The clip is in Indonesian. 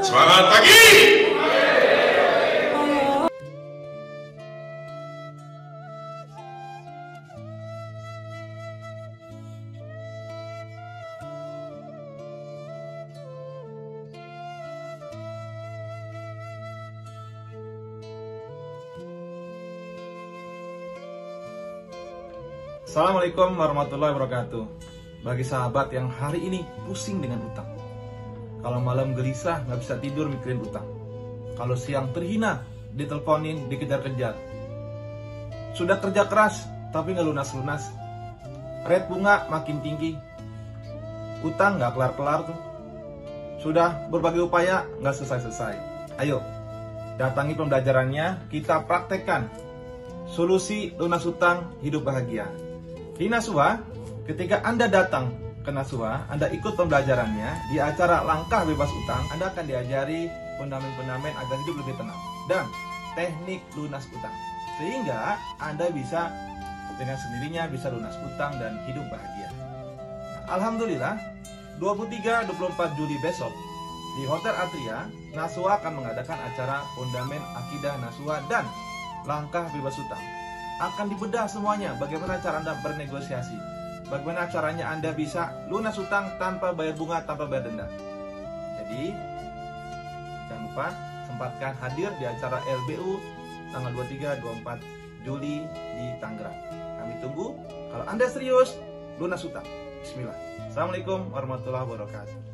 Semangat pagi. Assalamualaikum warahmatullahi wabarakatuh. Bagi sahabat yang hari ini pusing dengan utang, kalau malam gelisah nggak bisa tidur mikirin utang, kalau siang terhina diteleponin dikejar-kejar, sudah kerja keras tapi nggak lunas-lunas, rate bunga makin tinggi, utang nggak kelar-kelar tuh, sudah berbagai upaya nggak selesai-selesai. Ayo datangi pembelajarannya, kita praktekkan solusi lunas utang hidup bahagia di Nasuha. Ketika Anda datang ke Nasuha, Anda ikut pembelajarannya di acara Langkah Bebas Utang, Anda akan diajari fundament-fundament agar hidup lebih tenang dan teknik lunas utang, sehingga Anda bisa dengan sendirinya bisa lunas utang dan hidup bahagia. Alhamdulillah, 23-24 Juli besok di Hotel Atria, Nasuha akan mengadakan acara Fundament Akidah Nasuha dan Langkah Bebas Utang. Akan dibedah semuanya, bagaimana cara Anda bernegosiasi, bagaimana caranya Anda bisa lunas utang tanpa bayar bunga, tanpa bayar denda. Jadi jangan lupa sempatkan hadir di acara LBU tanggal 23-24 Juli di Tangerang. Kami tunggu. Kalau Anda serius lunas utang, bismillah. Assalamualaikum warahmatullahi wabarakatuh.